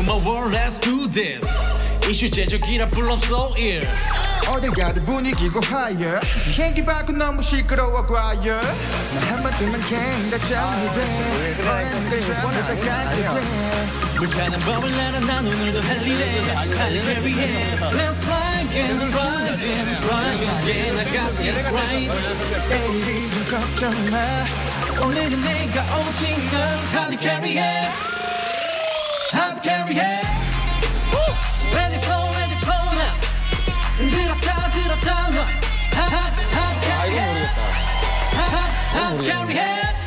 my world, let's do this. 이슈제적이라 불러 so ill. 어딜 가도 분위기고 higher. 비행기 밖은 너무 시끄러워 과열. 나 한번 뜨면 갱 다 잠이 돼. 꺼내는 걸 원하다 가게 돼. 물타는 법을 알아 난 오늘도 할 일에 달리 carry해. Let's fly again, fly again, fly again. I got this right. 내일이 좀 걱정 마. 오늘은 내가 오직 널 달리 carry해. 달리 carry해. Ready for now. 들었다 너. Hard carry해.